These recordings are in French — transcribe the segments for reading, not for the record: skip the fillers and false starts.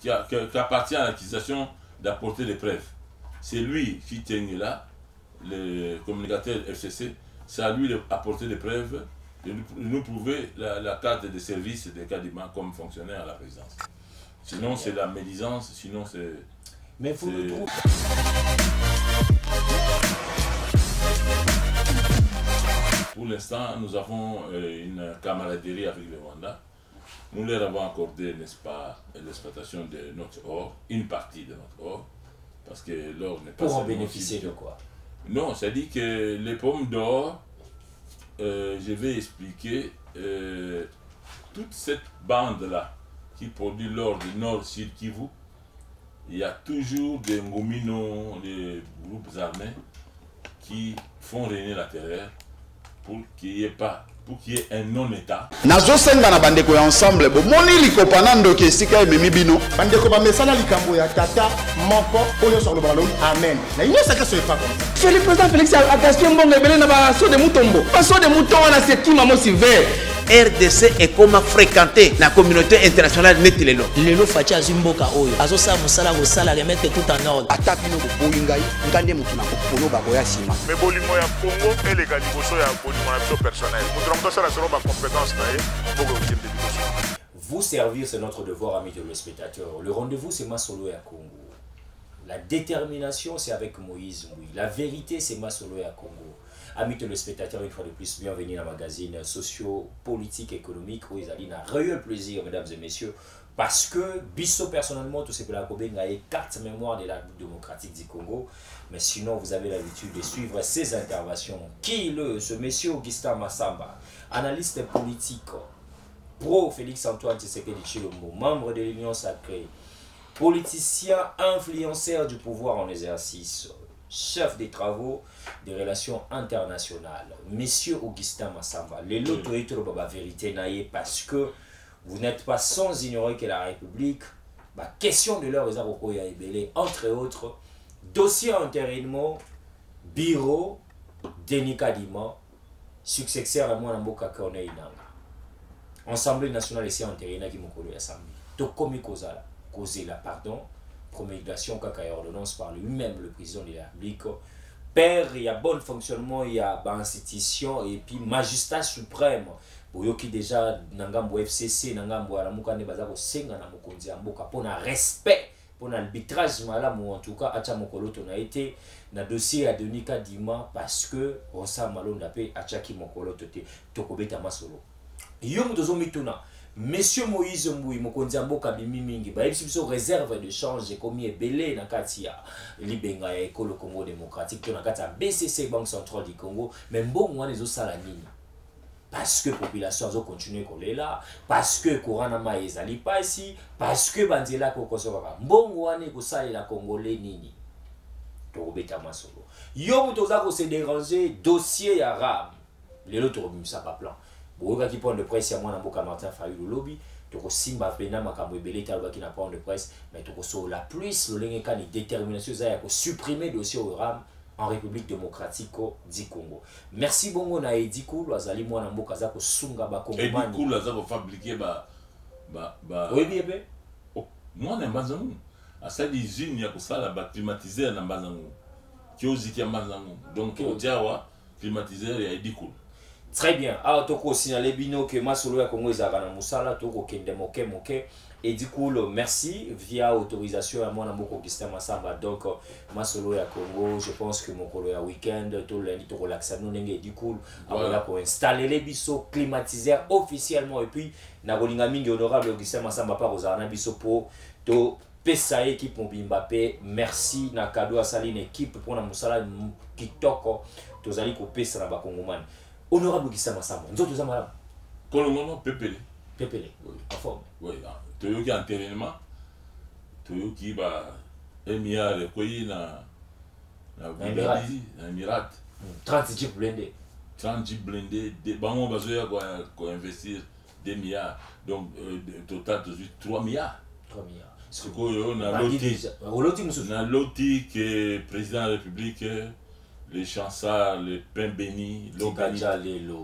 qui appartient à l'accusation d'apporter des preuves. C'est lui qui tient là, le communicateur FCC, c'est à lui d'apporter des preuves, de nous prouver la carte de service de Kadima comme fonctionnaire à la présidence. Sinon, c'est la médisance, sinon c'est... Mais vous le trouvez... Pour l'instant, nous avons une camaraderie avec le Rwanda. Nous leur avons accordé, n'est-ce pas, l'exploitation de notre or, une partie de notre or, parce que l'or n'est pas... Pour en bénéficier de quoi? Non, c'est-à-dire que les pommes d'or, je vais expliquer, toute cette bande-là qui produit l'or du Nord-Sud Kivu, il y a toujours des Ngomino, des groupes armés qui font régner la terreur pour qu'il n'y ait pas, pour qu'il y ait un non-État. Nazo senga na bandeko ya ensemble bo moni likopa nando ke sika ememi bino bandeko ba mesala likambo ya tata moko oyo sur le ballon amen na ino saka so pas comme ça. Le président Félix a gaspillé mbongo ebele na ba so de mutombo ba so de mouton wana c'est qui mamo silver. RDC est comme fréquenté la communauté internationale net lelo. Lelo fachi azimboka oyo. Azo sa musala ko sala remettre tout en ordre. Atapino ko boyingai ngande mutuna ko polo ba koya sima. Mais bolimo ya Congo et les gars liboso ya bolimo na biso personnel. Mutra ça la selon ma compétence na ye pour que vous servir, c'est notre devoir, amis de téléspectateurs. Le rendez-vous, c'est Masolo et à Congo. La détermination, c'est avec Moïse Mouy. La vérité, c'est Masolo et à Congo. Amis téléspectateurs, une fois de plus, bienvenue dans le magazine socio-politique économique où ils allaient un réel plaisir, mesdames et messieurs, parce que, bisso personnellement, tout ce que la Kobenga est carte mémoire de la République démocratique du Congo. Mais sinon, vous avez l'habitude de suivre ces interventions. Ce monsieur Augustin Massamba, analyste politique, pro Félix-Antoine Tshisekedi Tshilombo, membre de l'Union sacrée, politicien influenceur du pouvoir en exercice, chef des travaux des relations internationales, monsieur Augustin Massamba, les loto et tout la vérité naïe parce que vous n'êtes pas sans ignorer que la République, question de leur entre autres, dossier entérinement, bureau, Denis Kadima, successeur à moi Namboka Corneille Nanga. Assemblée nationale ici en terrain qui m'a collé à samedi. Donc, comme il cause la pardon, promulgation kaka ordonnance par lui-même, le président de la République. Père, il y a bon fonctionnement, il y a bonne institution et puis magistrat suprême. Boyoki déjà nangambo FCC, nangambo alamukane bazako senga na mokonzi amboka pour un respect, pour l'arbitrage malamu en tout cas acha mokolo to na été na dossier à Denis Kadima parce que Rosa Malonda pe achaki mokolo tote tokobeta masolo. Yom dozo mituna monsieur Moïse Mboui mokonzi mboka bimi mingi ba biso réserve de change comme ebele na kati ya libenga ya ekolo Congo démocratique to na kati ya BCC Banque Centrale du Congo mais mbongo wana ezo sala nini parce que population zo continuer kolela parce que courant na ma ezali pasi parce que banzela ko kosoka mbongo wana ko sala la congolais nini to obeta masolo yom toza ko se déranger dossier ya ram lelo to bimisa pa plan. Boga qui prend de presse à moi na boka Martin Fayulu lobby to ko simba pena makambo ebele talba qui na prend de presse mais to ko so la plus le lenge kan détermination za ya ko supprimer dossier au RAM en République démocratique du Congo. Merci bongo na Edikoul azali moi na mboka za ko sunga ba kongomani Edikoul aza ko fabriquer oui bien bé moi na mbazangu asa usine ya ko sala ba climatiser na mbazangu kioziki ya mbazangu donc ojawa climatiseur ya Edikoul. Très bien. Alors, toko signaler bino que Masolo ya Congo ezaka na musala toko kende moke et du coup merci via autorisation à mon amoko Augustin Massamba donc Masolo ya Congo je pense que mon colo ya week-end tout lundi to relaxa nous ndenge du coup voilà pour installer les biso climatiseur officiellement et puis na bolinga mingi honorable Augustin Massamba par ozana biso pour to pesa équipe Mbappé merci na cadeau à saline équipe pour na musala kitoko tozali ko pesa na ba kongomani. Honorable Augustin Massamba, nous autres sommes là. Colombo, Pépélé. Pépélé, oui, en forme. Oui, tu as un enterrement, tu qui va émir le pays dans l'Emirat. 30 jeeps blindés. 30 jeeps blindés, des ballons basés à investir 2 milliards. Donc, total, 3 milliards. 3 milliards. Ce qu'on a loti que le président de la République. Les chansards, les pains bénis, l'eau bénie.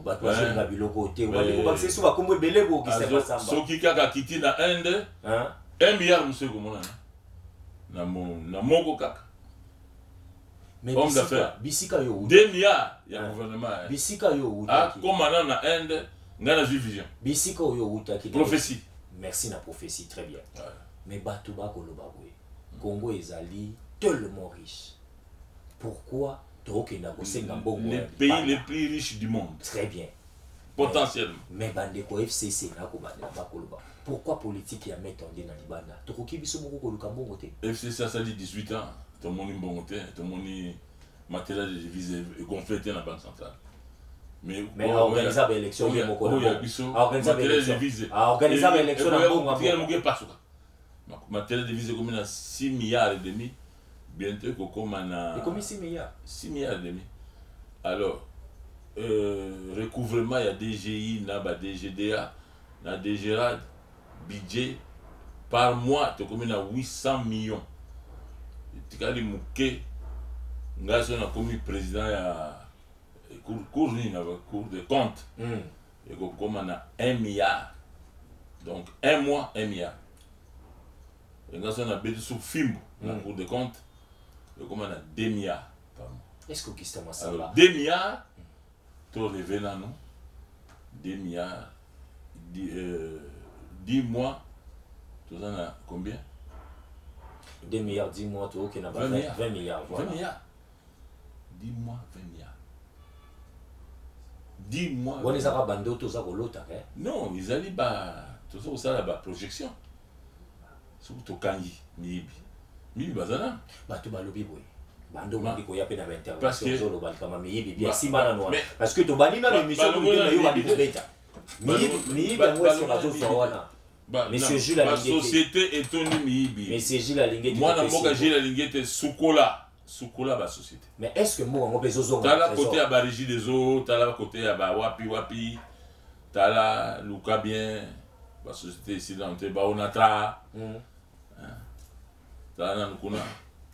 Soki kaka kiti na Inde, 1 milliard monsieur komona na moko kaka. Mais homme d'affaires. Bisika yo 2 milliards ya gouvernement. Bisika yo utaki. Commandant na Inde, ngana vision. Bisika yo utaki. Prophétie. Merci na prophétie, très bien. Ouais. Mais Batouba Koloba Congo ezali tellement riche. Pourquoi les pays les plus riches du monde. Très bien. Potentiellement. Mais Bandeko FCC pourquoi politique ya mettre en dans Libanda? Tokoki biso moko koluka mbongo te. FCC ça dit 18 ans, tout le monde mbongo te, tout le monde matériel de devise gonflé dans la banque centrale. Mais organiser l'élection il moko. Organiser l'élection na mbongo. Matériel de devise comme na 6 milliards et demi. Bientôt comme on combien 6 milliards? 6 milliards et demi. Alors recouvrement il y a DGI, na DGDA, na DGRAD, budget par mois tu comme 800 millions. Tu as dit mouké, ngas on a commis président ya cour de compte. Et comme on a 1 milliard. Donc un mois 1 milliard. Et ngas on a béni sous film na cour de compte. Et comme on a 2 milliards par mois. Est-ce que Kistama ça va? 2 milliards, tu relevé là, non? 2 milliards, 10 mois, tu en as combien? 2 milliards, 10 mois, tu as 20 milliards. Voilà. 20 milliards. 10 mois, 20 milliards. 10 mois. Vous les avez bandés tous à l'autre, hein? Non, ils allaient tout ça, la projection. Surtout Kangi, Mibi. Mibi Bazana. Tu vas lobby, oui. Bando mandi ko yape na intervention parce que zolo bal kama miyibi bien si mana no parce que to bani na l'émission ko yo ba dibeta miyibi mo so na zo wana monsieur Jules la société est toni miyibi monsieur Jules la lingete moi na mboka Jules la lingete sukola ba société mais est-ce que moi ngobe zo tala côté ya ba régie des eaux tala côté ya ba wapi tala luka bien ba société ici dans te ba onatra tala na kuna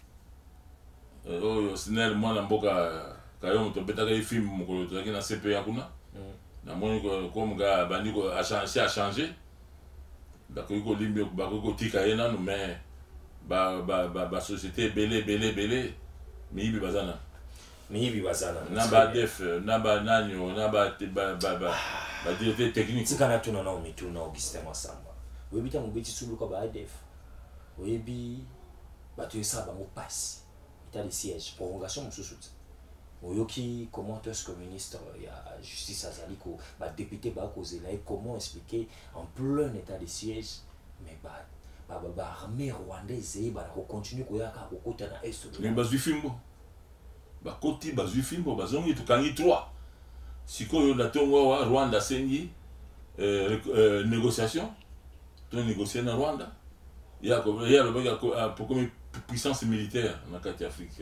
oyo sinel mwana mboka kayo moto betaka film mokolo tozaki na CPA kuna namoni comme ga bandi ko a changé bakoki kolimbi bakoki kotika ye nanu mais ba société belé miyibi bazana na ba def na ba nanyo na ba directeur technique tikana tuna na omituna Augustin Masamba webita mobeti suluka ba def webi bato esaba mo passe état de siège prolongation mosusu oyoki comment est-ce que ministre ya justice azaliko ba député ba kozela et comment expliquer en plein état de siège mais ba armée rwandaise ba continuer koyaka kokota na est mais bazwi fimbo ba koti bazwi fimbo bazongi tukangi 3 sikoyo na tongo wa Rwanda sengi négociation to négocier na Rwanda ya le baga pour comme puissance militaire dans la carte Afrique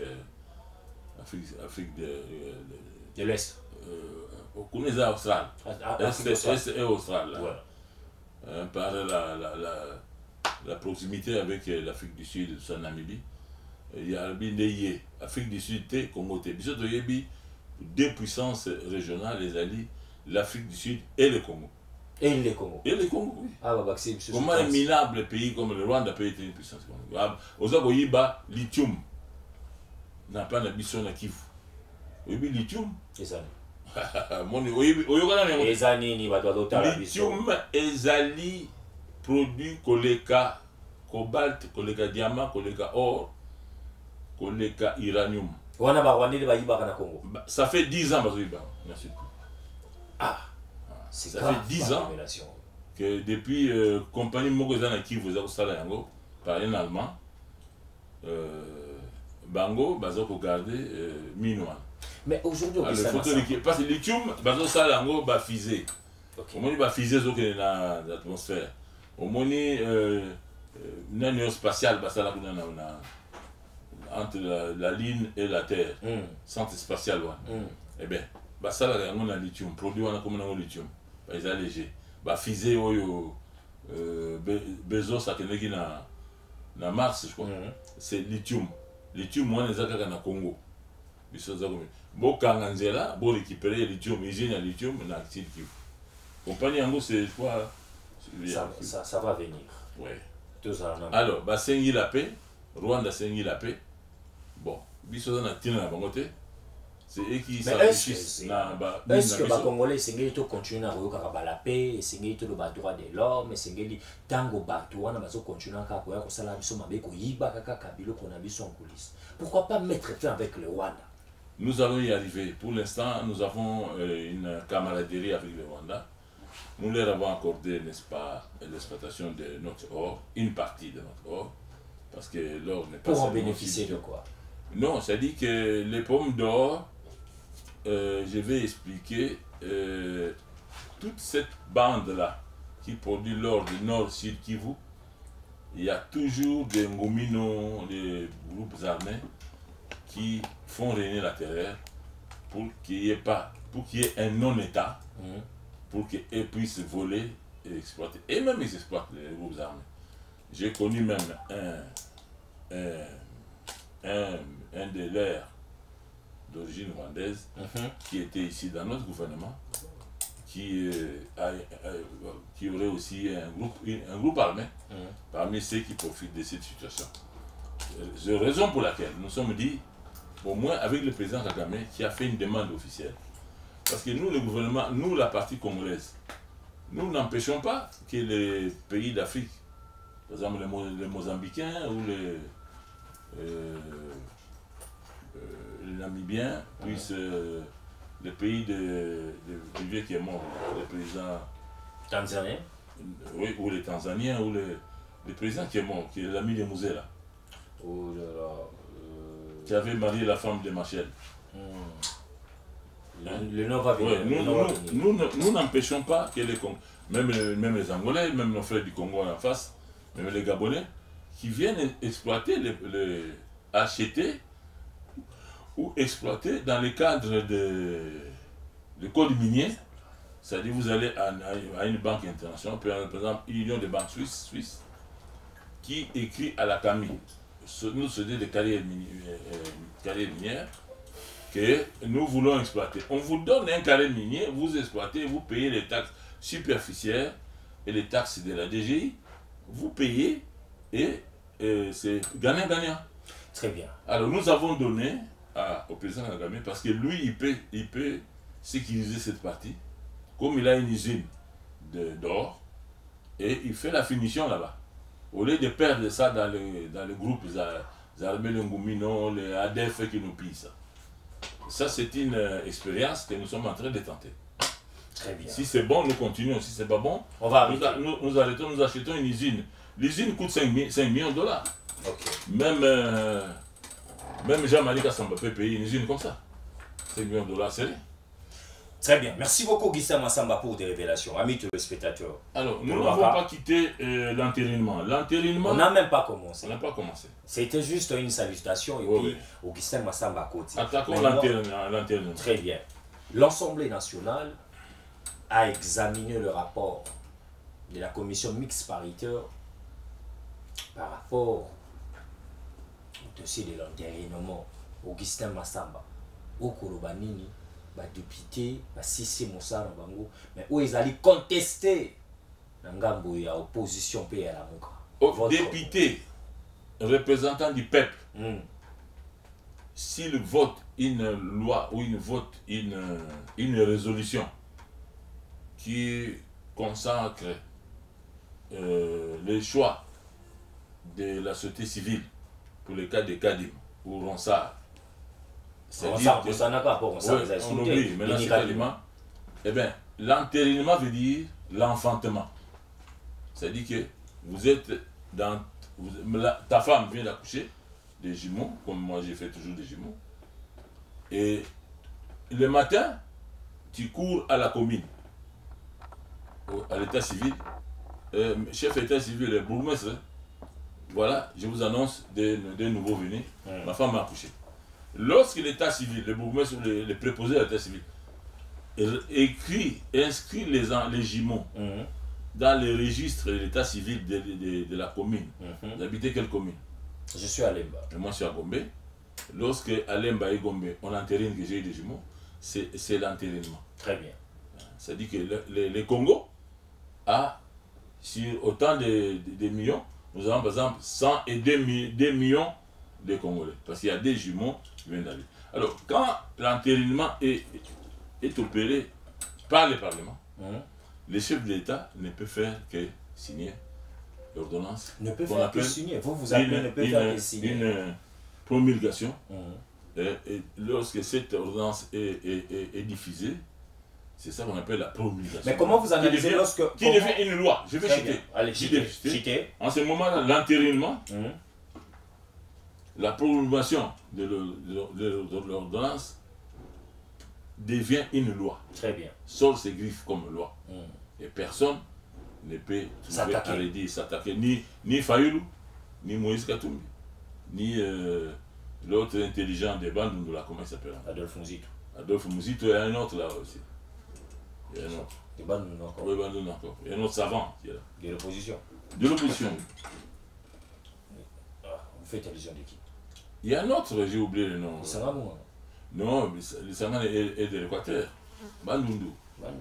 de l'Est. Au Congo Austral. Est et Austral. Par la proximité avec l'Afrique du Sud, sa Namibie. Il y a l'Afrique du Sud, Congo. Il y a deux puissances régionales, les alliés, l'Afrique du Sud et le Congo. Et le Congo. Et le Congo, oui. Ah, bah, c'est comment un minable pays comme le Rwanda peut être une puissance? Aux Agoyiba, lithium. N'a pas d'ambition à Kivu. Oui, lithium. Lithium, ezali, produit koleka, cobalt, koleka diamant, koleka or, koleka uranium. Ça fait 10 ans, merci. Ah. Ça fait 10 ans que depuis compagnie Mogozana qui vous a salé par un Allemand, Bango, Bazo regardé Minoan. Mais aujourd'hui, parce que le lithium, Bazo Salango, va fiser. Au moins, il va fiser dans l'atmosphère. Au moins, une spatiale, entre la Lune et la Terre, centre spatial. Eh bien, ça, on a lithium, produit comme on a lithium. Ils sont légers. Fusée Bezos a été na Mars, je crois. C'est lithium. Lithium, moi, les a na Congo. Bon, quand on est là, bon récupérer le lithium, usine à lithium, on a actif. Compagnie Ango, c'est quoi? Ça va venir. Ouais. Alors, Basengi la paix, Rwanda Sengi la paix. Bon, biso na tina na bango te. C'est eux qui s'enrichissent. Est-ce que les Congolais sengeli to continuer na koyoka ka la paix, sengeli to ba droit de l'homme, sengeli tango bato wana bazo continuer ka koya ko sala biso mabe ko yiba kaka kabilo kona biso en coulisses. Pourquoi pas mettre fin avec le Rwanda? Nous allons y arriver. Pour l'instant, nous avons une camaraderie avec le Rwanda. Nous leur avons accordé, n'est-ce pas, l'exploitation de notre or, une partie de notre or, parce que l'or n'est pas... Pour en bénéficier de quoi? Non, c'est-à-dire que les pommes d'or, je vais expliquer, toute cette bande-là qui produit l'or du Nord Sud Kivu, il y a toujours des Ngomino, des groupes armés qui font régner la terreur pour qu'il n'y ait pas, pour qu'il y ait un non-État, pour qu'ils puissent voler et exploiter. Et même ils exploitent les groupes armés. J'ai connu même un de leurs d'origine rwandaise qui était ici dans notre gouvernement, qui aurait aussi un groupe armé parmi ceux qui profitent de cette situation. C'est la raison pour laquelle nous sommes dit, au moins avec le président Kagame, qui a fait une demande officielle. Parce que nous, le gouvernement, nous, la partie congolaise, nous n'empêchons pas que les pays d'Afrique, par exemple les Mozambicains ou les Namibiens, puissent, les pays du vieux qui est mort, les présidents Tanzaniens, oui, ou les Tanzaniens, ou les présidents qui est mort, qui est l'ami de Mouzela. Oh là là. Qui avait marié la femme de Machel. Le nom va venir. Ouais, nous n'empêchons pas que même les Angolais, même nos frères du Congo en face, même les Gabonais, qui viennent exploiter, acheter ou exploiter dans le cadre de code minier. C'est-à-dire vous allez à une banque internationale, par exemple l'Union des banques suisses, qui écrit à la CAMI, nous sommes des carrières minières, que nous voulons exploiter. On vous donne un carré minier, vous exploitez, vous payez les taxes superficielles et les taxes de la DGI, vous payez et c'est gagnant-gagnant. Très bien. Alors nous avons donné au président Kagame, parce que lui, il peut sécuriser cette partie, comme il a une usine d'or, et il fait la finition là-bas. Au lieu de perdre ça dans les groupes armés, les Ngumino, les ADF qui nous pillent ça. Ça, c'est une expérience que nous sommes en train de tenter. Très bien. Si c'est bon, nous continuons. Si c'est pas bon, on va nous arrêtons, nous achetons une usine. L'usine coûte 5 millions de dollars. Okay. Même Jean-Marie Kassamba peut payer une usine comme ça. 5 millions de dollars, c'est rien. Très bien. Merci beaucoup, Augustin Massamba, pour des révélations. Amis téléspectateurs. Alors, nous n'avons pas quitté l'entérinement. On n'a même pas commencé. On n'a pas commencé. C'était juste une salutation et puis Augustin Massamba à côté. Attaquons l'entérinement. Très bien. L'Assemblée nationale a examiné le rapport de la commission mixte paritaire par rapport au dossier de l'entérinement. Augustin Massamba, Okolobanini, député, Sissi Moussa Bango, mais où ils allaient contester la opposition à la Mouka. Député, représentant du peuple, s'il vote une loi ou il vote une résolution qui consacre les choix de la société civile pour le cas de Kadim ou Ronsard, c'est dire que on oublie, mais là c'est quasiment, eh bien, l'entérinement veut dire l'enfantement. C'est-à-dire que vous êtes dans... ta femme vient d'accoucher des jumeaux, comme moi j'ai fait toujours des jumeaux, et le matin, tu cours à la commune, à l'état civil, chef d'état civil, le bourgmestre, voilà, je vous annonce des nouveaux venus, ma femme a accouché. Lorsque l'état civil, le bourgmestre ou les préposés à l'état civil, inscrit les jumeaux dans les registres de l'état civil de la commune. Vous habitez quelle commune? Je suis à Lemba. Et moi je suis à Gombe. Lorsque à Lemba et Gombe, on entérine que j'ai eu des jumeaux, c'est l'entérinement. Très bien. C'est-à-dire que les Congo a, sur autant de millions, nous avons par exemple 100 et 2 millions de Congolais. Parce qu'il y a des jumeaux qui viennent d'aller. Alors, quand l'entérinement est opéré par le Parlement, le chef de l'État ne peut faire que signer l'ordonnance. Ne peut faire que signer. Vous appelez ne peut faire que signer. Une promulgation. Et lorsque cette ordonnance est diffusée, c'est ça qu'on appelle la promulgation. Mais comment vous analysez lorsque... Qui devient une loi. Je vais citer. Allez, citer. En ce moment-là, l'entérinement, la promulgation de l'ordonnance devient une loi. Très bien. Sort ses griffes comme loi. Et personne ne peut s'attaquer. Ni Fayoulou, ni Moïse Katumbi, ni l'autre intelligent des bandes, comment il s'appelle? Adolphe Mouzito. Adolphe Mouzito, il y a un autre là aussi. Il y a un autre. Des bandes encore. Oui, bandes encore. Il y a un autre savant qui est là. De l'opposition. De l'opposition. Vous faites allusion de qui? Il y a un autre, j'ai oublié le nom. Sangamou. Non, le Sangamou est de l'Équateur. Bandundu.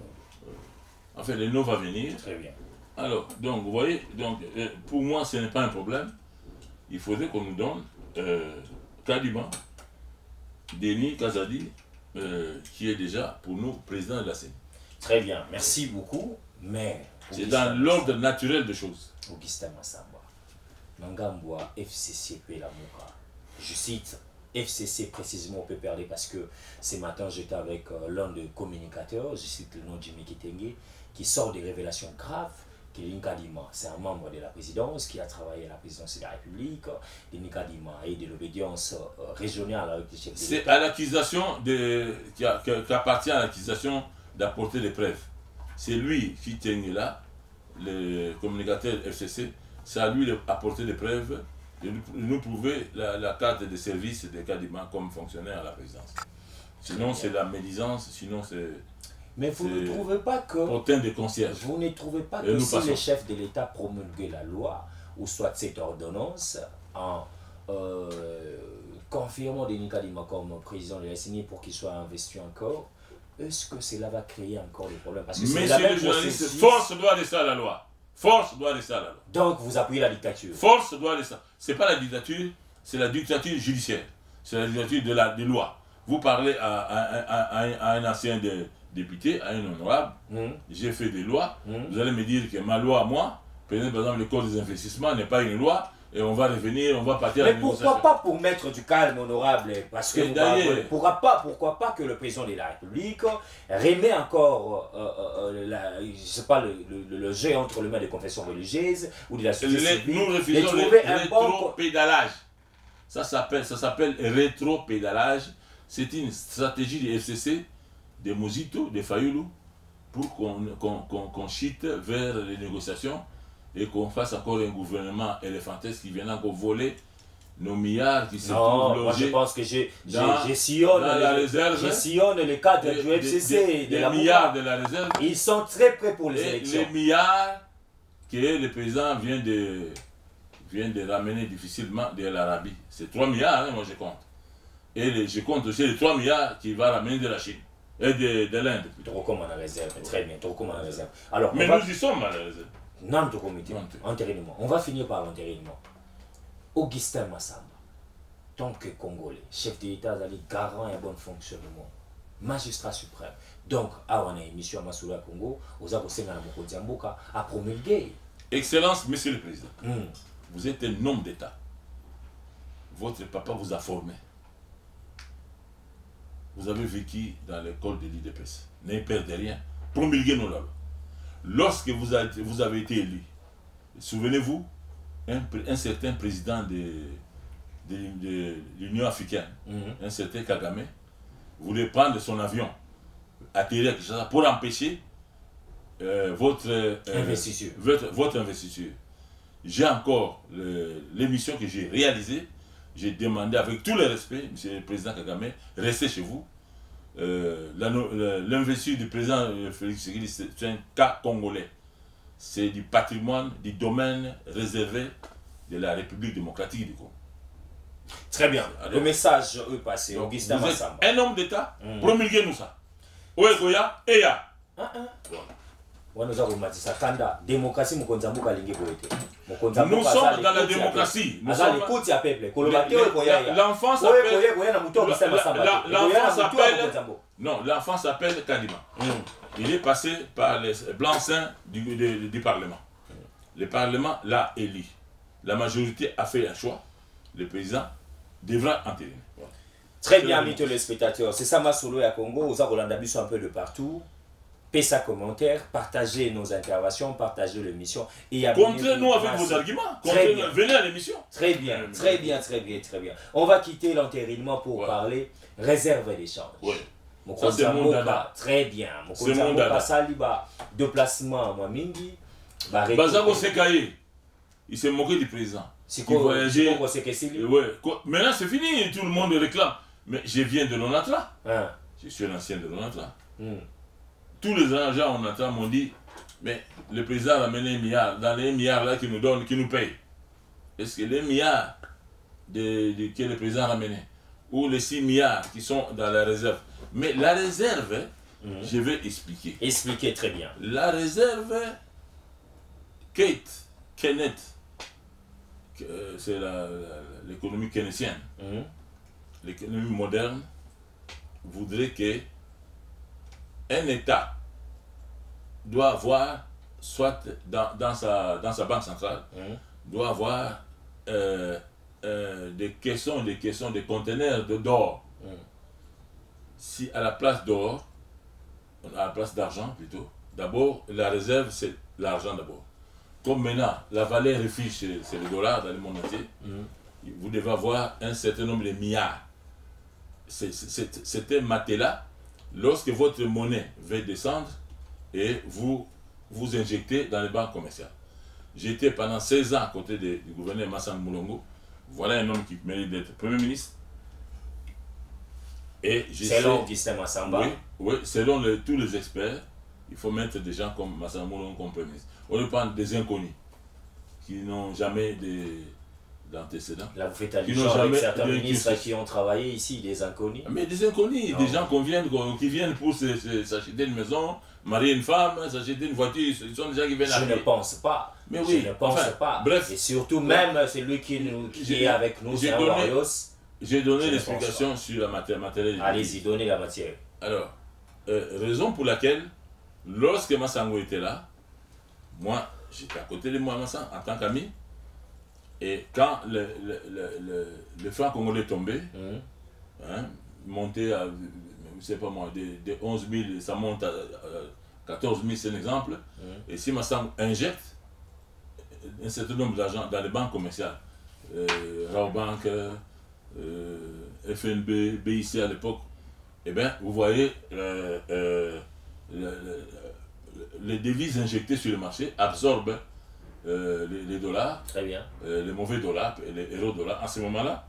En fait, le nom va venir. Très bien. Alors, donc, vous voyez, donc, pour moi, ce n'est pas un problème. Il faudrait qu'on nous donne Kadima, Denis Kazadi, qui est déjà, pour nous, président de la CENI. Très bien, merci beaucoup. Mais... C'est dans l'ordre naturel des choses. Augustin Massamba, Mangambwa, FCC Pelamuka. Je cite FCC précisément au PPRD parce que ce matin j'étais avec l'un des communicateurs, je cite le nom de Jimmy Kitenge, qui sort des révélations graves. Denis Kadima, c'est un membre de la présidence qui a travaillé à la présidence de la République. Denis Kadima et de l'obédience régionale avec les chefs de l'État. C'est à l'accusation qu'appartient à l'accusation d'apporter des preuves. C'est lui qui tient là, le communicateur FCC, c'est à lui d'apporter des preuves, de nous prouver la carte de service de Kadima comme fonctionnaire à la présidence. Sinon, c'est la médisance, sinon c'est... Mais vous ne trouvez pas que... Autant de concierge. Vous ne trouvez pas que si les chefs de l'État promulguaient la loi, ou soit cette ordonnance, en confirmant Denis Kadima comme président de la CENI pour qu'il soit investi encore, est-ce que cela va créer encore des problèmes? Parce que Monsieur le journaliste, force doit rester à la loi. Force doit rester à la loi. Donc vous appuyez la dictature. Force doit rester. Ce n'est pas la dictature, c'est la dictature judiciaire. C'est la dictature des lois. Vous parlez à un ancien député, à un honorable, j'ai fait des lois, vous allez me dire que ma loi, moi, par exemple, le code des investissements n'est pas une loi, et on va revenir, on va partir à la négociation. Mais pourquoi pas pour mettre du calme honorable? Parce que pourquoi pas que le président de la République remet encore je sais pas, le jeu entre les mains des confessions religieuses ou de la société civile. Nous refusons le rétro-pédalage. Ça s'appelle rétro-pédalage. C'est une stratégie du FCC, de Mouzito, de Fayoulou, pour qu'on chite vers les négociations et qu'on fasse encore un gouvernement éléphantesque qui vienne encore voler nos milliards qui se trouvent logés. Moi je pense que j'ai sillonne les cadres du FCC des milliards de la réserve. Ils sont très prêts pour les élections. Les milliards que le président vient de ramener difficilement de l'Arabie. C'est 3 milliards, hein, moi je compte. Et je compte aussi les 3 milliards qu'il va ramener de la Chine. Et de l'Inde. Trop comme on a réserve, très bien, trop comme on a réserve. Alors, mais nous y sommes à la réserve. Non, tout comité, entérinement. On va finir par l'entérinement. Augustin Massamba, tant que Congolais, chef d'État, garant et bon fonctionnement, magistrat suprême. Donc, à on a émission à Massoula Congo, aux Abosséna Mokodziamboka, à promulguer. Excellence, Monsieur le Président, vous êtes un homme d'État. Votre papa vous a formé. Vous avez vécu dans l'école de l'IDPS. Ne perdez rien. Promulguez nos lois. Lorsque vous avez été élu, souvenez-vous, un certain président de l'Union africaine, un certain Kagame, voulait prendre son avion, atterrir à Kinshasa pour empêcher votre investiture. J'ai encore l'émission que j'ai réalisée. J'ai demandé avec tout le respect, Monsieur le Président Kagame, restez chez vous. L'investiture du président Félix Tshisekedi, c'est un cas congolais. C'est du patrimoine, du domaine réservé de la République démocratique du Congo. Très bien. Alors, le message est passé. Augustin Massamba. Un homme d'État, promulguez-nous ça. Oegoya, Eya. Voilà. nous sommes dans la démocratie. L'enfant s'appelle Kadima. Il est passé par les blancs-seings du Parlement. Le Parlement l'a élu. La majorité a fait un choix. Le président devra entériner. Très bien, amis téléspectateurs. C'est ça, Masolo et Congo. Aux Rolanda sont un peu de partout. Faites un commentaire, partagez nos interventions, partagez l'émission. Contrez-nous avec vos arguments. Venez à l'émission. Très bien, très bien, très bien, très bien. On va quitter l'entérinement pour parler réserve d'échange. Oui. Ça, c'est mon dada. Très bien. C'est mon dada. Déplacement, moi, Mingi. Bazako Sekaye, il s'est moqué du président. Il voyageait. Maintenant, c'est fini. Tout le monde réclame. Mais je viens de l'ONATRA. Je suis un ancien de l'ONATRA. Tous les agents en ONATRA m'ont dit, mais le président a amené 1 milliard, dans les 1 milliard là qu'il nous donne, qu'il nous paye. Est-ce que les milliards que le président a amené, ou les 6 milliards qui sont dans la réserve? Mais la réserve, je vais expliquer. Expliquez très bien. La réserve, Kenneth, c'est l'économie keynésienne. L'économie moderne voudrait que un État doit avoir, soit dans sa banque centrale, doit avoir des caissons, des conteneurs d'or. Si à la place d'or, à la place d'argent plutôt, d'abord la réserve c'est l'argent d'abord. Comme maintenant la valeur refuge c'est le dollar dans le monde entier, vous devez avoir un certain nombre de milliards. C'est un matelas. Lorsque votre monnaie va descendre et vous injectez dans les banques commerciales. J'étais pendant 16 ans à côté du gouverneur Massang Moulongo. Voilà un homme qui mérite d'être Premier ministre. Selon Augustin Massamba. Oui, selon tous les experts, il faut mettre des gens comme Massang Moulongo comme Premier ministre. On ne prend des inconnus qui n'ont jamais d'antécédents. Là, vous faites allusion avec certains ministres qui ont travaillé ici, des inconnus. Mais des inconnus, des gens qui viennent pour s'acheter une maison, marier une femme, s'acheter une voiture, ils sont des gens qui viennent Je ne pense pas. Mais oui, je ne pense pas. Bref. Et surtout, même celui qui est avec nous, c'est Warriors. J'ai donné l'explication sur la matière. Allez-y, donnez la matière. Alors, raison pour laquelle, lorsque Massango était là, moi, j'étais à côté de moi, Massango, en tant qu'ami. Et quand le franc congolais tombait, montait à, je sais pas moi, de 11 000, ça monte à 14 000, c'est un exemple. Et si Massango injecte un certain nombre d'argent dans les banques commerciales, Raobank, FNB, BIC à l'époque, eh bien, vous voyez, les devises injectées sur le marché absorbent les dollars, très bien. Les mauvais dollars, les euro-dollars. En ce moment-là,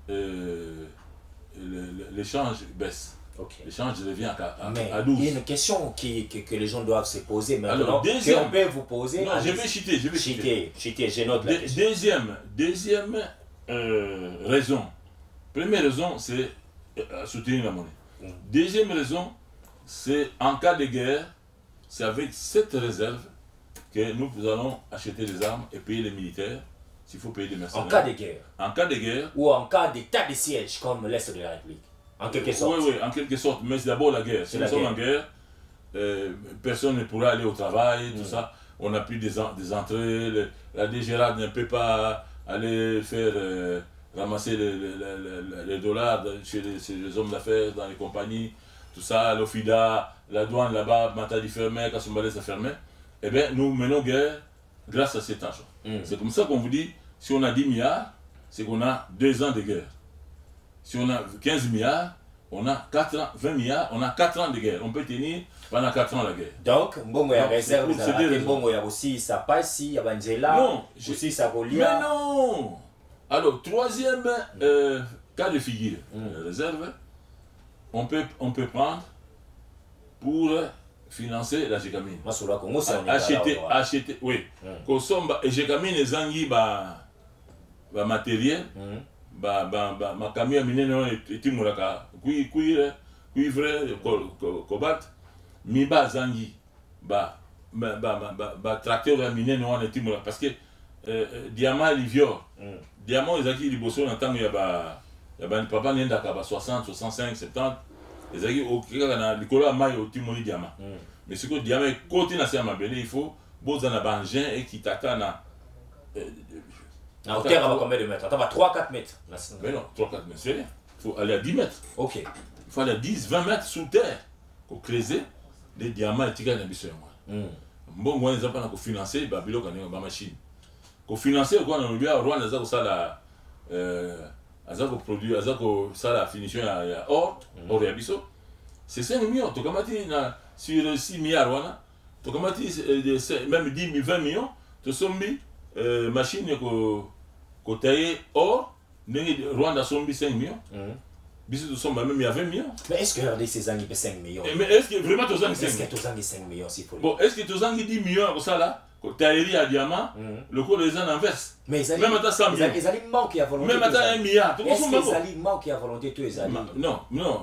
l'échange baisse. Okay. L'échange devient à 12. Il y a une question que les gens doivent se poser maintenant. Alors, on peut vous poser. Non, je vais citer. J'ai note la question. Deuxième raison. Première raison, c'est soutenir la monnaie. Deuxième raison, c'est en cas de guerre, c'est avec cette réserve que nous allons acheter des armes et payer les militaires, s'il faut payer des mercenaires. En cas de guerre. En cas de guerre. Ou en cas d'état de siège, comme l'Est de la République. En quelque sorte. Oui, en quelque sorte. Mais c'est d'abord la guerre. Si nous sommes en guerre, personne ne pourra aller au travail, tout ça. On n'a plus des entrées. La DGRA ne peut pas aller faire ramasser les dollars chez les hommes d'affaires, dans les compagnies, tout ça. L'OFIDA, la douane là-bas, Matadi fermé, Kasumbalès a fermé. Eh bien, nous menons guerre grâce à cet argent. C'est comme ça qu'on vous dit, si on a 10 milliards, c'est qu'on a 2 ans de guerre. Si on a 15 milliards, on a 4 ans, 20 milliards, on a 4 ans de guerre. On peut tenir pendant 4 ans la guerre. Donc, Mbongo ya réserve, Mbongo ya aussi, ça passe ici, ya Banjela, aussi ça Golia. Mais non! Alors, troisième cas de figure, réserve, on peut prendre pour financer la Gécamine. Acheter, oui. Et Gécamine, les anguilles, matériel, ma camion mineno et timuraka, cuivre, cobalt, miba zangi, tracteur à miner non et tout parce que diamant livior diamant ils acquis liboso en temps il y a papa n'y a 60 65 70 ils acquis au na likolo mai au timoni diamant mais ce que diamant côté na c'est mabele il faut boza na bangin et qui tata na en hauteur à combien de mètres? Attends, 3-4 mètres. Mais non, 3-4 mètres, c'est rien. Il faut aller à 10 mètres. Ok. Il faut aller à 10-20 mètres sous terre pour creuser des diamants et tirer des bisoins. Bon, moi, ils n'ont pas financé, bah, bilo quand on a machine. Pour financer, quoi, on a eu à Rwanda, ça la produit, ça la finition à or et biso. C'est 5 millions. Tu as dit sur 6 milliards, tu as dit même 10 000, 20 millions, tu as mis machine ko taillé or, Rwanda sont 5 millions. Biso sont même il y a 20 millions. Mais est-ce que regardez ces années 5 millions? Mais est-ce que vraiment tu as 5 millions? Est-ce que tu as 5 millions s'il faut? Bon, est-ce que tu as 10 millions comme ça là? Taillerie à diamant, le cours des gens inverse. Mais même à 100 millions. Les aliments qui a volonté. Même à 1 milliard. Est-ce que les aliments qui a volonté tous les aliments? Non, non.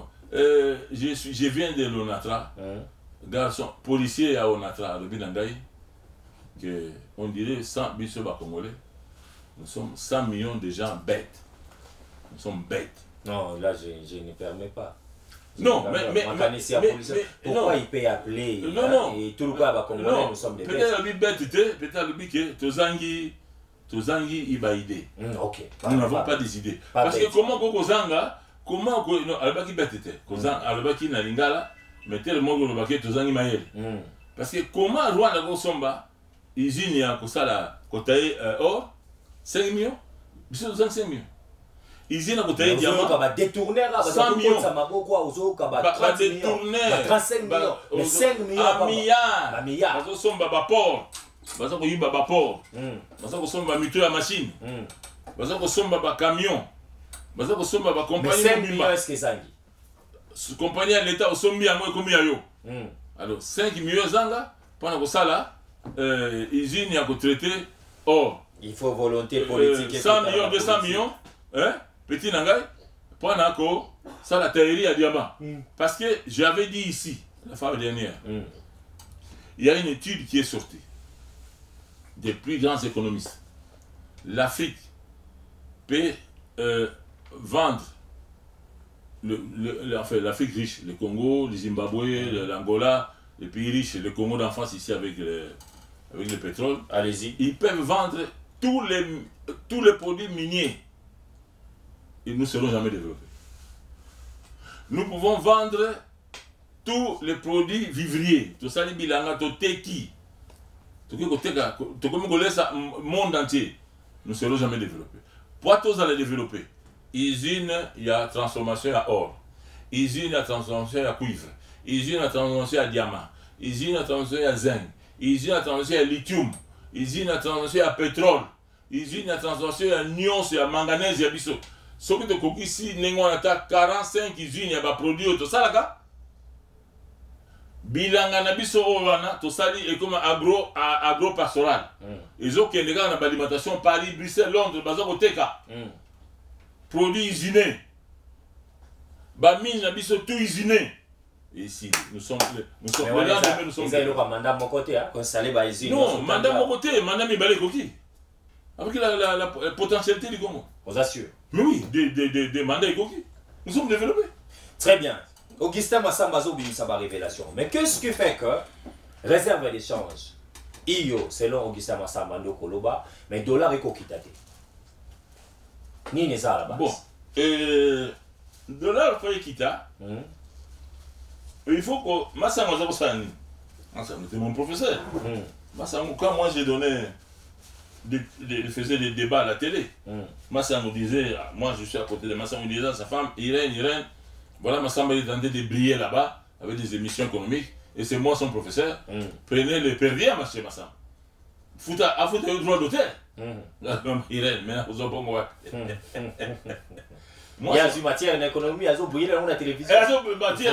Je viens de l'Onatra. Garçon, policier à Onatra, à Binandaï, que on dirait 100 bisobas congolais. Nous sommes 100 millions de gens bêtes. Nous sommes bêtes. Non, là je ne permets pas. Non, mais pourquoi il peut appeler et tout le cas va congolais, nous sommes des bêtes. Peut-être le bête, peut-être le que Tozangi Ibaïdé. Ok. Nous n'avons pas des idées. Parce que comment Kozanga, comment non, Albaki bête, Albaki na lingala, mais tellement que le baquet Tozangi Maël. Parce que comment Rwanda Gosomba, usine ya Kosala, Kotaye or, 5 millions, bisous 5 millions. Usine à côté diamant. Détourner 100 millions. 35 millions. Mais 5 millions. Un milliard. Parce que son port. Parce que y baba port. Parce que son mito à machine. Parce que son baba camion. Parce que son baba compagnie. 5 millions est-ce que ça dit? Compagnie à l'état au sombi à moi comme yo. Alors 5 millions zanga pendant que ça là usine à traiter or. Il faut volonté politique. 100 millions, 200 millions. Hein? Petit Nangai, pendant ça la taillerie à diamant. Parce que j'avais dit ici, la fois dernière, il y a une étude qui est sortie des plus grands économistes. L'Afrique peut vendre, enfin l'Afrique riche, le Congo, le Zimbabwe, l'Angola, les pays riches, le Congo d'enfance ici avec le pétrole. Allez-y. Ils peuvent vendre tous les produits miniers. Et nous ne serons jamais développés. Nous pouvons vendre tous les produits vivriers. Tout ça, les bilanga, tout teki. Tout comme on laisse le monde entier. Nous ne serons jamais développés. Pour tous aller développer, usine, il y a transformation à or. Usine, il y a transformation à cuivre. Usine, il y a transformation à diamant. Usine, il y a transformation à zinc. Usine, il y a transformation à lithium. Usine, il y a transformation à pétrole. Usine, il y a transformation à nuance, à manganèse, à biseau. Ce qui est ici, nous avons 45 usines, il y a des produits, tout ça là. Bilanga na biso owana, tout ça est comme agro-pastoral. Ils ont l'alimentation Paris, Bruxelles, Londres, Bazar Oteka. Produits usinés. Bamine na biso tout usiné. Ici, nous sommes là, nous sommes. Ils ont un mandat de mon côté, installé par usine. Non, mandat de mon côté, mandat mi balé coquille. Avec la potentialité du Congo. On vous assure. Mais oui, des mandats coquilles. Nous sommes développés. Très bien. Augustin Massamba Zobim, ça va révélation. Mais qu'est-ce qui fait que réserve d'échange, IO, selon Augustin Massamba Ndokoloba, mais dollar et coquitate. Ni n'est ça là-bas. Bon, dollar faut quitter. Il faut que Massamba Zobosani, c'était mon professeur. Massamba, quand moi j'ai donné, faisait des débats à la télé, Massamba me disait, moi je suis à côté de Massamba, il disait à sa femme, Irène. Voilà, Massamba est en train de briller là-bas avec des émissions économiques et c'est moi son professeur. Prenez le perdier à marcher Massamba. Foutre le droit d'auteur. Irène, mais vous en prenez quoi? Il y a une matière en économie, il y a une briller dans la télévision. Il y a une matière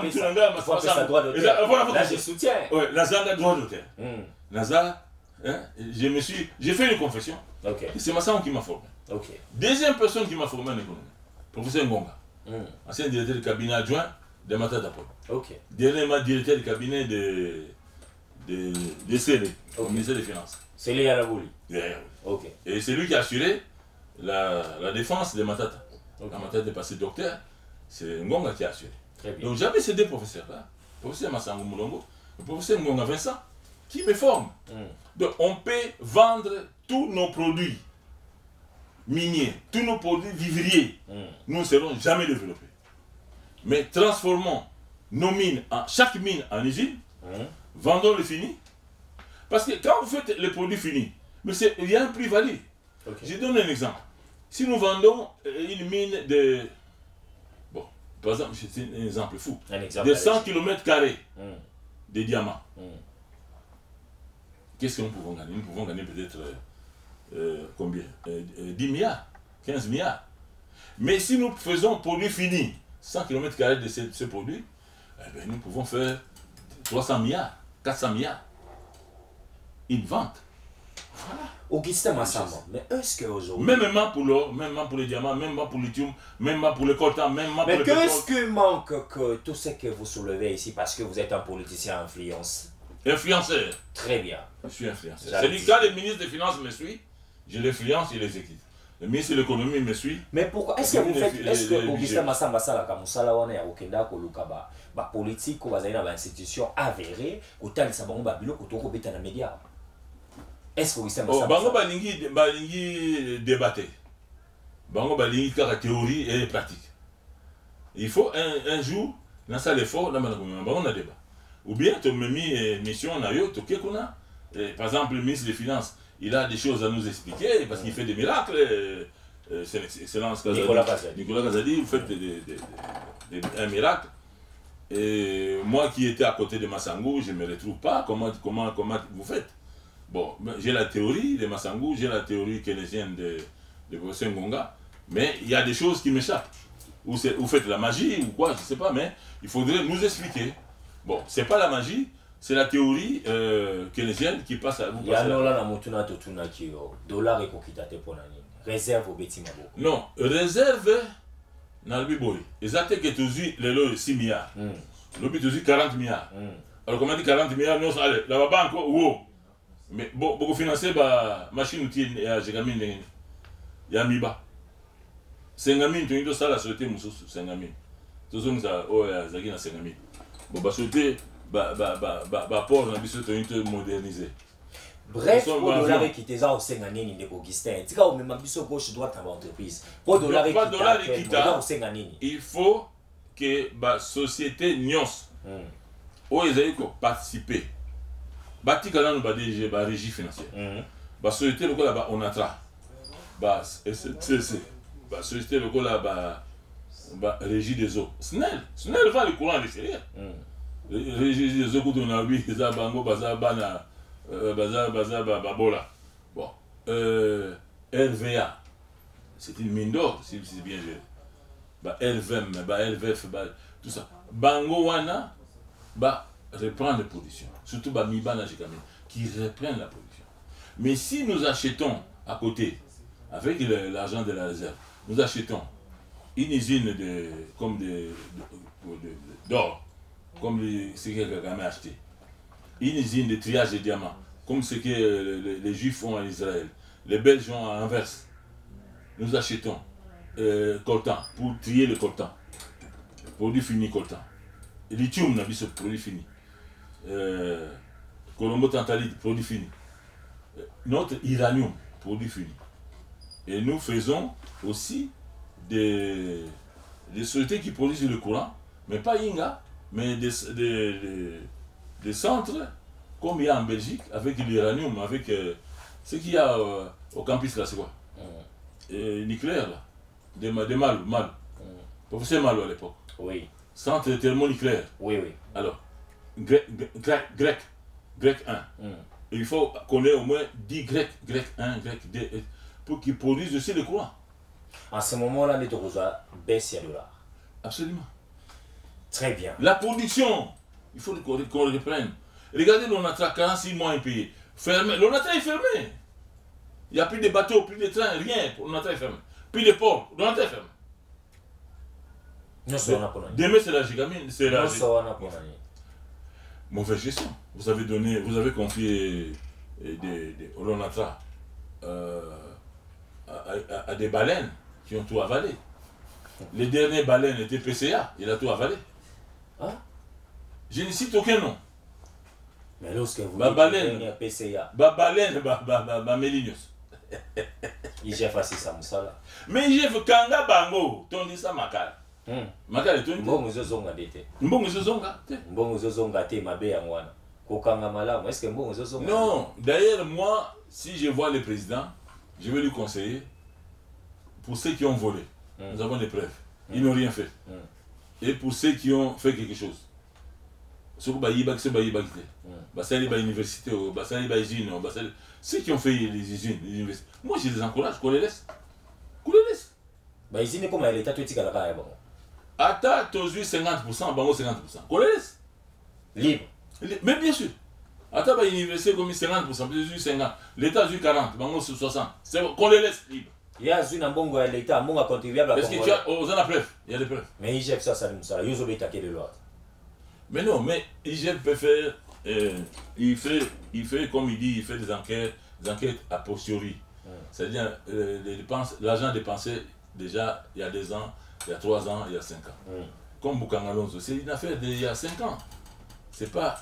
là, je soutiens. Oui, Naza a droit d'auteur. Naza, j'ai fait une confession. Et c'est Massamba qui m'a formé. Deuxième personne qui m'a formé en économie, professeur Ngonga. Ancien directeur du cabinet adjoint de Matadapol. Dernièrement directeur du cabinet de scellé au ministère des Finances. C'est lui à la boule. Ok. Et c'est lui qui a assuré la défense de Matata. Quand Matata est passé docteur, c'est Ngonga qui a assuré. Très bien. Donc j'avais ces deux professeurs-là, le professeur Massango Moulongo, le professeur Ngonga Vincent, qui me forment. Donc on peut vendre tous nos produits miniers, tous nos produits vivriers. Nous ne serons jamais développés. Mais transformons nos mines, chaque mine en usine, vendons le fini. Parce que quand vous faites les produits finis, il y a un plus-value. Je donne un exemple. Si nous vendons une mine de... Bon, par exemple, c'est un exemple fou. De 100 km de diamants. Qu'est-ce que nous pouvons gagner? Nous pouvons gagner peut-être combien 10 milliards, 15 milliards. Mais si nous faisons produit fini, 100 km de ce produit, eh bien, nous pouvons faire 300 milliards, 400 milliards. Une vente. Voilà. Augustin Massamba, mais est-ce qu'aujourd'hui... Même pour l'or, même pour les diamants, même pour le lithium, même pour le coltan, même pour le pétrole. Mais qu'est-ce que manque que tout ce que vous soulevez ici parce que vous êtes un politicien Influenceur. Très bien. Je suis influenceur. C'est-à-dire quand le ministre des Finances me suit, je l'influence et les équipes. Le ministre de l'économie me suit. Mais pourquoi est-ce que vous faites, est-ce que Augustin Massamba Salaka Moussala wana ya okenda ko lukaba ba politique ko bazali na ba institution avérée ko talisa bango ba biloko to ko beta na média? Est-ce que Augustin Massamba bango balingi débattre. Bango balingi kaka théorie et pratique. Il faut un jour dans ça l'effort dans bango na débat. Ou bien tu me mis mission na yo to kekuna. Par exemple le ministre des Finances, il a des choses à nous expliquer parce qu'il fait des miracles. C'est l'excellence Nicolas Kazadi, vous faites un miracle. Et moi qui étais à côté de Massangou, je ne me retrouve pas. Comment vous faites? Bon, j'ai la théorie de Massangou, j'ai la théorie keynésienne de professeur Ngonga, mais il y a des choses qui m'échappent. Ou vous faites la magie ou quoi, je ne sais pas, mais il faudrait nous expliquer. Bon, ce n'est pas la magie. C'est la théorie keynésienne qui passe à vous. Réserve au Betty Mabo. Non, réserve dans le biboy. Exactement que tu dis les 6 milliards. Le but tu dis 40 milliards. Alors comment dit 40 milliards, nous allez la banque wow. Mais beaucoup financer la machine outil et Jégamin il y a Miba. 50 000 tu dois ça la société mususu 50 000. Tout ça nous a oh zaki na 50 000. Bon bah société port na biso to moderniser. Bref, pour dollar qui était au 50 000 ni Augustin. Tu vois même biso gauche droite dans l'entreprise. Pour dollar qui il faut que la société nyons où ils participer. Bati kana no badege ba régie financière. Ba société loko là on atra. Ba SCC. Ba société loko là ba régie des eaux. Snell va le courant à l'extérieur. Régie des eaux que on a vu ça bango baza bana baza babola. Bon, LVA. C'est une mine d'or si c'est bien géré. Ba LVM, ba LVF, tout ça. Bango wana ba reprendre la production. Surtout Miba Najikame, qui reprennent la production. Mais si nous achetons à côté, avec l'argent de la réserve, nous achetons une usine d'or, comme ce que Kagame a acheté, une usine de triage de diamants, comme ce que les Juifs font en Israël, les Belges ont à Anvers, nous achetons coltan pour trier le coltan, produit fini coltan. Lithium, on a vu ce produit fini. Colombo tantalite, produit fini. Notre uranium, produit fini. Et nous faisons aussi des sociétés qui produisent le courant, mais pas Inga, mais des centres, comme il y a en Belgique, avec l'uranium, avec ce qu'il y a au campus là, c'est quoi nucléaire là, des Mal. Professeur Malo à l'époque. Oui. Centre thermonucléaire. Oui. Alors, grec 1. Il faut qu'on ait au moins 10 grec 1, grec 2, pour qu'ils produisent aussi le courant. En ce moment-là, les Torosa baissent à $. Absolument. Très bien. La production, il faut qu'on reprenne. Regardez l'ONATRA, 46 mois impayés. Fermé. L'ONATRA est fermé. Il n'y a plus de bateaux, plus de trains, rien. L'ONATRA est fermé. Plus de ports, l'ONATRA est fermé. Demain, c'est la gigamine. C'est la mauvaise gestion. vous avez confié des Olonatra à des baleines qui ont tout avalé. Les dernières baleines étaient PCA, il a tout avalé. Hein? Je ne cite aucun nom. Mais lorsque vous dites PCA, baleine, Mélignos. IGF assis ça moussala. Mais IGF Kanga Bango, ton dit ça Makala. Makala est ton dit. Mbongo zozonga dete. Mbongo zozonga. Mbongo zozonga te mabe yangwana. Kokanga malamu, est-ce que Mbongo zozonga? Non, d'ailleurs moi, si je vois le président, je vais lui conseiller, pour ceux qui ont volé, nous avons des preuves, ils n'ont rien fait. Et pour ceux qui ont fait quelque chose, ceux qui ont fait les usines, les universités, moi je les encourage, qu'on les laisse. Qu'on les laisse. Bah, usine comme l'État, tu es là, bon. Attends, tu as 50%, bango 50%. Qu'on les laisse. Libre. Mais bien sûr. Attends, l'université comme 50%, plus 50%. L'État a eu 40%, bango 60%. Qu'on les laisse libre. Il y a un bongo à l'État, un bongo contribuable à parce que tu as, on a la preuve, il y a des preuves. Mais IGF ça, ça nous ça, ils ont été de l'autre. Mais non, mais IGF peut faire, il fait comme il dit, il fait des enquêtes a posteriori. C'est-à-dire, l'argent dépensé déjà il y a 2 ans, il y a 3 ans, il y a 5 ans. Comme Boukanga Alonso, c'est une affaire d'il y a 5 ans. C'est pas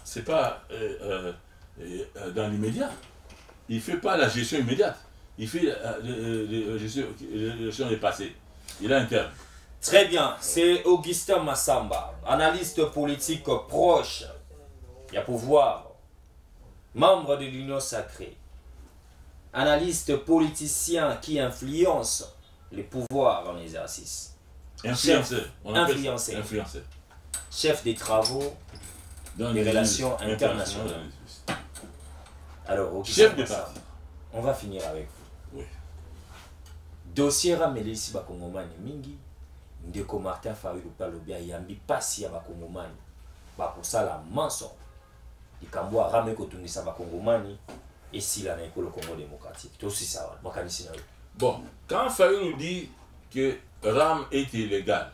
dans l'immédiat. Il ne fait pas la gestion immédiate. Il fait la gestion des passés. Il a un terme. Très bien. C'est Augustin Massamba, analyste politique proche. Il y a pouvoir. Membre de l'Union sacrée. Analyste politicien qui influence les pouvoirs en exercice. Influenceur. Influenceur. Chef des travaux dans les relations internationales. Alors, Augustin chef de Massamba, parti. on va finir avec vous. Oui. Dossier rameli ici bakongomani mingi ndeko Martin Fayulu palobia yambi pasi ya bakongomani bakosala manso likambo arame kotungisa bakongomani esila na ekolo Congo démocratique to si ça makanisi na yo. Bon, quand Fayulu dit que RAM est illégal,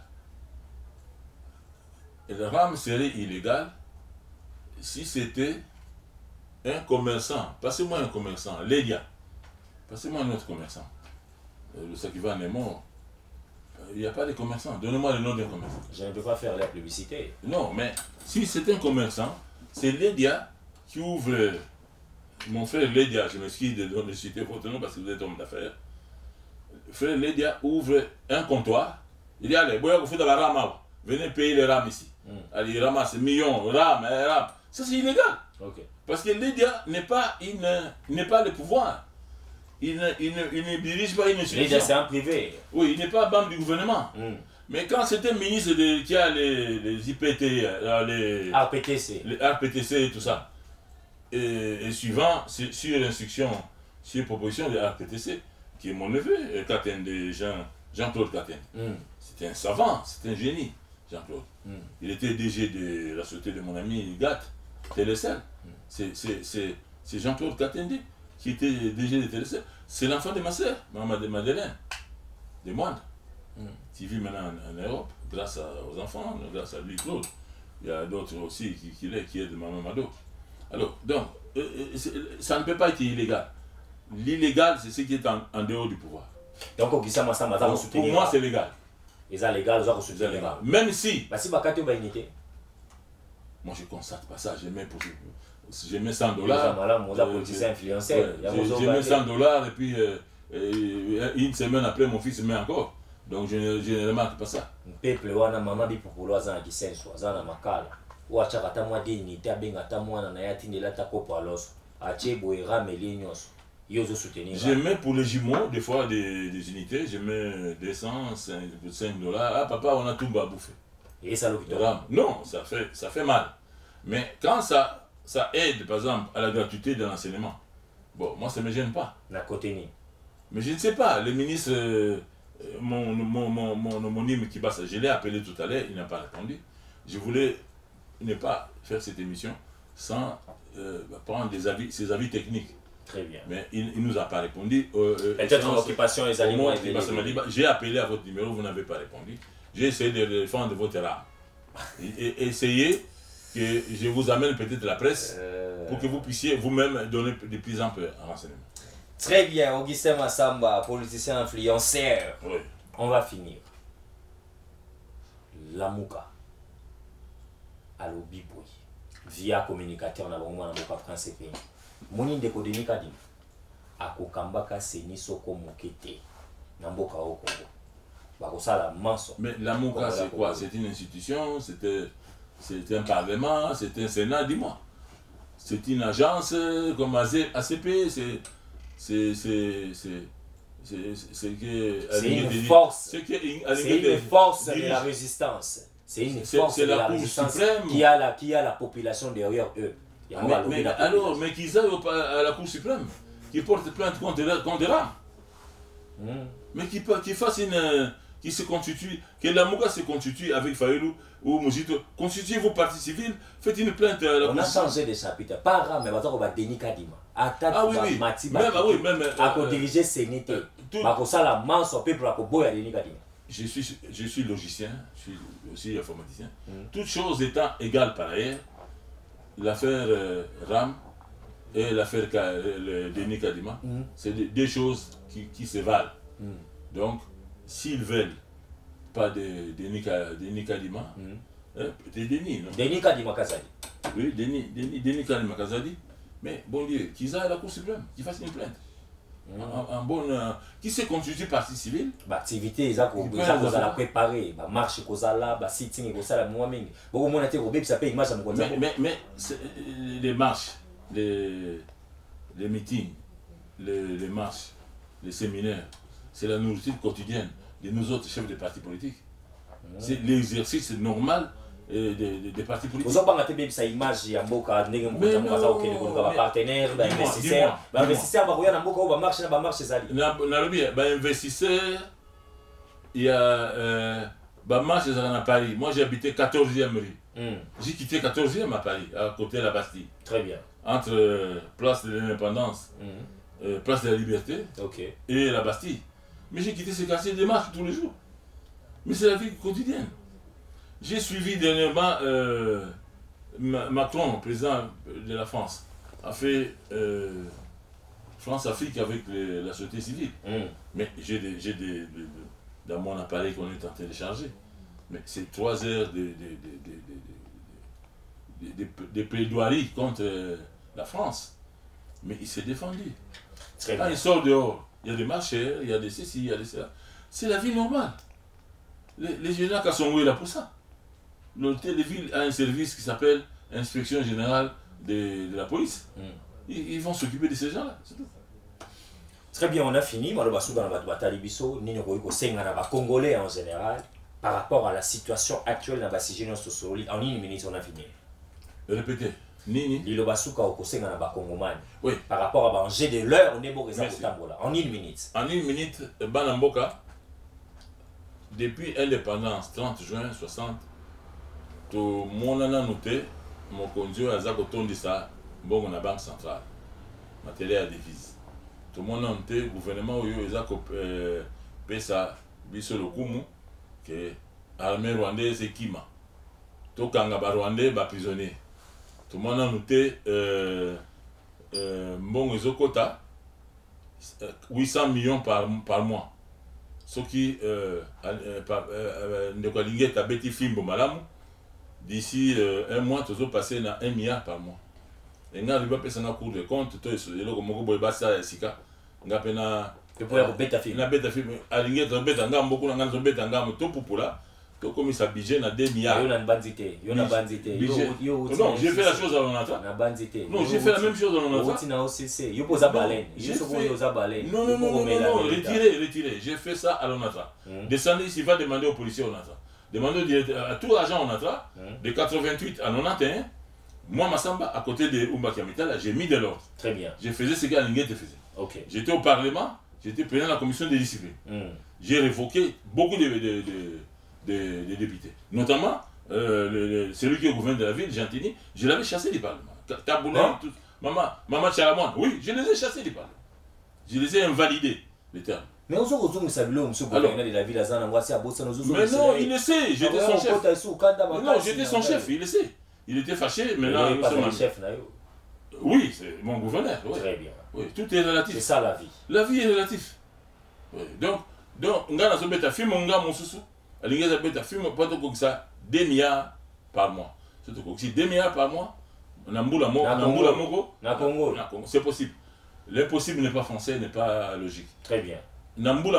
le RAM serait illégal si c'était un commerçant, passez-moi un commerçant, Lédia, passez-moi un autre commerçant. Le Sakiva est mort. Il n'y a pas de commerçant. Donnez-moi le nom d'un commerçant. Je ne peux pas faire la publicité. Non, mais si c'est un commerçant, c'est Lédia qui ouvre. Mon frère Lédia, je m'excuse de citer votre nom parce que vous êtes homme d'affaires. Frère Lédia ouvre un comptoir. Il dit allez, vous faites de la rame, venez payer les rames ici. Allez, il ramasse millions, rames. Ça c'est illégal. Okay. Parce que Lédia n'est pas le pouvoir. Il ne dirige pas une institution. Lédia c'est un privé. Oui, il n'est pas membre du gouvernement. Mais quand c'est un ministre qui a les IPT, les RPTC et tout ça, et suivant, sur instruction, sur proposition de RPTC, qui est mon neveu, Jean-Claude Katende. C'était un savant, c'était un génie, Jean-Claude. Il était DG de la société de mon ami Gat, Télécel. C'est Jean-Claude Katende qui était DG de Télécel. C'est l'enfant de ma sœur, Madeleine, de Moine, qui vit maintenant en Europe, grâce aux enfants, grâce à lui, Claude. Il y a d'autres aussi qui aident Maman Mado. Alors, donc, ça ne peut pas être illégal. L'illégal, c'est ce qui est en dehors du pouvoir. Donc, Augustin Massamba, pour moi, c'est légal. C'est légal, c'est légal. Même si. Moi, je ne constate pas ça. Je mets $100. Je mets $100 et puis une semaine après, mon fils met encore. Donc, je ne remarque pas ça. Peuple, maman dit pour pouvoir zana kisenso, zana makala. Ou achaka ta mwa dignité, abenga ta mwana na yatindi la ta kopo alos. Ache boera melinyos. Je mets pour les jumeaux, des fois des unités, je mets $5. Ah papa, on a tout à bouffer. Et ça le non, ça fait mal. Mais quand ça aide, par exemple, à la gratuité de l'enseignement, bon, moi ça ne me gêne pas. Mais je ne sais pas, le ministre, mon homonyme qui passe, je l'ai appelé tout à l'heure, il n'a pas répondu. Je voulais ne pas faire cette émission sans prendre ses avis techniques. Très bien. Mais il ne nous a pas répondu. Peut-être en occupation les aliments. J'ai appelé à votre numéro, vous n'avez pas répondu. J'ai essayé de défendre votre âme. Essayez que je vous amène peut-être la presse pour que vous puissiez vous-même donner de plus en plus de renseignements. Très bien, Augustin Massamba, politicien influenceur. Oui. On va finir. Lamuka, alobi boy, via communicateur na bango na boka France pays. Moni ndeko Denis Kadima akokambaka seni soko mokete na mboka o Congo. Bakosala manso. Mais Lamuka c'est quoi? C'est une institution, c'est un parlement, c'est un sénat, dis-moi. C'est une agence comme ACP, c'est une force. C'est une force de la résistance. C'est une force de la résistance qui a la population derrière eux. Mais qu'ils aillent à la Cour suprême, qui portent plainte contre Ram. Mais qui fasse une... qui se constitue, que Lamuka se constitue avec Fayoulou ou Moujito. Constituez vos partis civils, faites une plainte à la Cour. On a changé de chapitre. Pas Ram, mais maintenant on va Denis Kadima. Ah oui, oui. Même à diriger Sénété. La manche au peuple à Koboya Denis Kadima. Je suis logicien, je suis aussi informaticien. Toutes choses étant égales par ailleurs, l'affaire Ram et l'affaire Denis Kadima, c'est des choses qui se valent. Donc, s'ils veulent pas de Denis Kadima, peut-être Denis, non? Denis Kadima Kazadi. Oui, Denis Kadima Kazadi. Mais bon Dieu, qu'ils aillent à la Cour suprême, qu'ils fassent une plainte. Un bon, qui se constitue partie civile. Activité, ils ont préparé, marche, sitting, mais les marches, les meetings, les marches, les séminaires, c'est la nourriture quotidienne de nous autres chefs de partis politiques. C'est l'exercice normal des partis politiques. Vous avez bien sa image, il y a beaucoup de partenaires, d'investisseurs. Investisseurs, il y a marche à Paris. Moi j'ai habité 14e rue. J'ai quitté 14e à Paris, à côté de la Bastille. Très bien. Entre place de l'Indépendance, place de la Liberté et la Bastille. Mais j'ai quitté ces quartiers de marche tous les jours. Mais c'est la vie quotidienne. J'ai suivi dernièrement Macron, président de la France, a fait France-Afrique avec la société civile. Mais j'ai dans mon appareil qu'on est en train de charger. Mais c'est 3 heures de plaidoirie contre la France. Mais il s'est défendu. Quand il sort dehors, il y a des marcheurs, il y a des ceci, il y a des cela. C'est la vie normale. Les généraux sont là pour ça. L'hôtel de ville a un service qui s'appelle Inspection Générale de la Police. Ils vont s'occuper de ces gens-là, c'est tout. Très bien, on a fini. Congolais en général, par rapport à la situation actuelle dans la situation sociale, en une minute, on a fini. Répétez. Oui. Par rapport à l'enjeu de l'heure, on est bon en une minute. En une minute, Banamboka, depuis l'indépendance, 30 juin 60, tout le monde a noté mon conduit à Zakotondissa, bon, on a banque centrale, matériel à devise. Tout le monde a noté, le gouvernement a pesa biso lokumu que l'armée rwandaise est Kima. Tout Kangaba rwandais est prisonnier. Tout le monde a noté bon Ezokota 800 millions par mois. Ce qui d'ici un mois, tu vas passer à 1 milliard par mois. Et nous avons passé un cours de compte, tu sais, comme ça budget na 2 milliards. Non, j'ai fait la chose à l'onatra. Non, j'ai fait la même chose à l'onatra. Non, retirez. J'ai fait ça à l'onatra. Descendez ici, va demander aux policiers à l'onatra. Demandez à tout agent onatra, de 88 à 91, moi, Massamba, à côté de Oumba Kiamita, j'ai mis de l'ordre. Très bien. Je faisais ce que Alingé te faisait. J'étais au Parlement, j'étais président de la commission de discipline. J'ai révoqué beaucoup de députés. Notamment, celui qui gouverne de la ville, Gentini, je l'avais chassé du Parlement. Taboulin, tout. Maman Chalamouane, oui, je les ai chassés du Parlement. Je les ai invalidés, les termes. Mais on se de la ville à mais non, il le sait, j'étais son chef. Non, j'étais son chef, il le sait. Il était fâché, maintenant nous sommes chef. Oui, c'est mon gouverneur. Ouais. Très bien. Oui, tout est relatif. C'est ça la vie. La vie est relative. Oui. Donc, on a un film, on a mon sous. On a un film, pas comme ça, 2 milliards par mois. Surtout que si 2 milliards par mois, on a un bout na Congo. C'est possible. L'impossible n'est pas français, n'est pas logique. Très bien. On a un bout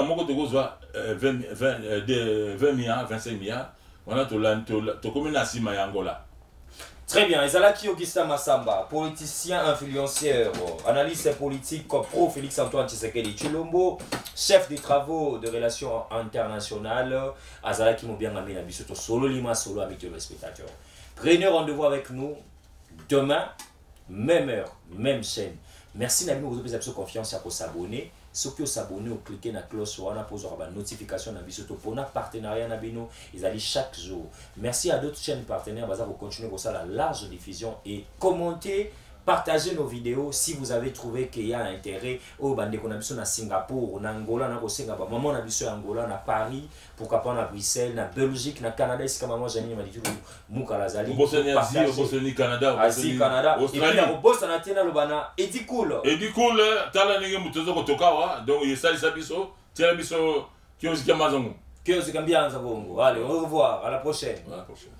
20 milliards, 25 milliards. On a tout comme une Angola. Très bien, Ezalaki Augustin Massamba, politicien influenceur, analyste politique pro Félix-Antoine Tshisekedi Tshilombo, chef des travaux de relations internationales, Azalaki Mobianga Mina Bisoto, solo lima solo avec le spectateur. Prenez rendez-vous avec nous demain, même heure, même chaîne. Merci Nabi, vous avez confiance pour s'abonner. Ceux qui s'abonnent, cliquez sur la cloche, on a posé la notification dans Bisoto pour un partenariat Nabino, ils allaient chaque jour. Merci à d'autres chaînes partenaires, vous continuez pour ça la large diffusion et commentez, partagez nos vidéos si vous avez trouvé qu'il y a un intérêt. Au bande qu'on a vu à Singapour, en Angola, en Singapour, maman on a vu à Angola, à Paris, pourquoi pas à Bruxelles, à Belgique, à Canada, ici comme maman Janine m'a dit tout Moukalazali. Bosnie, Canada, Asie, Canada, Australie. Et puis on a tenu le bana et du cool. Et du coup, tala nenge mutozo kotokawa, donc il sali sabiso, tiens biso, qui ont dit Amazon. Qui ont dit bien allez, au revoir, à la prochaine. À la prochaine.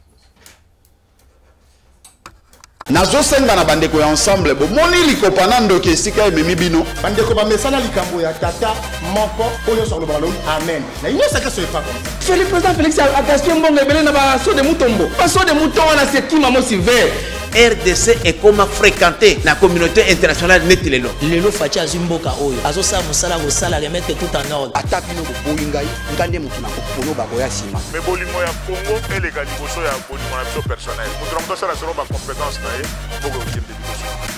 nazosenga na bandeko ya ensemble bomoni likopa na ndoki esika ememi bino bandeko bamesala likambo ya tata moko oyo sur le ballon amen na inyosaka so epa comme ça le président Félix a gaspillé mbongo ebele na baso de mutombo baso de mutombo wana sekima mosi vert RDC ekoma fréquenté na communauté internationale neti lelo lelo faci azwi mboka oyo azosala mosala kosala remettre tout en ordre ata bino boboyi ngai ngande motu na kopono bakoya nsima me bolingo ya Congo eleka liboso ya bolingo na biso personnel moto na moto asala solo bacompétence na ye mboka okende liboso